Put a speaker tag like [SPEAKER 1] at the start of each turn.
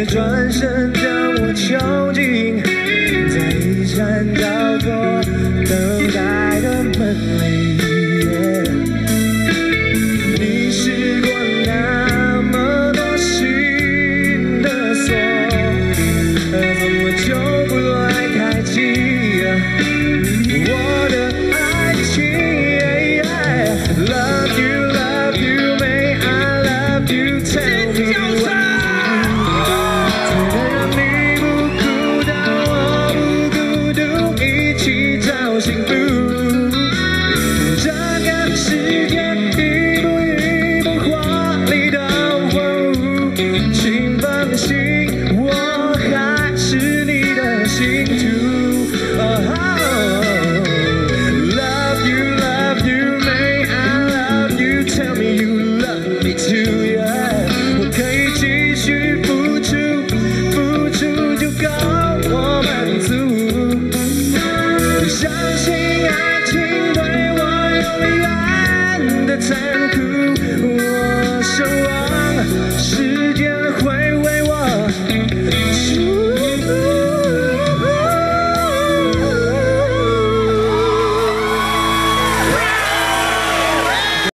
[SPEAKER 1] 却转身将我囚禁在一扇叫做等待的门里。你试过那么多新的锁，怎么就不来开启我的爱情？Love you, love you, may I love you? Tell me why。 才能让你不孤单，我不孤独，一起找幸福。这个世界一步一步华丽的荒芜，请放心，我还是你的信徒。Love you, love you, may I love you? Tell me you love me too, yeah。 我可以继续付出，付出就够我满足。我相信爱情对我永远的残酷，我奢望时间会为我。